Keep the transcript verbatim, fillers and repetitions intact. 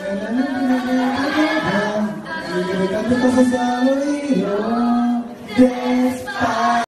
Y que me cante cosas al oído. Despacio.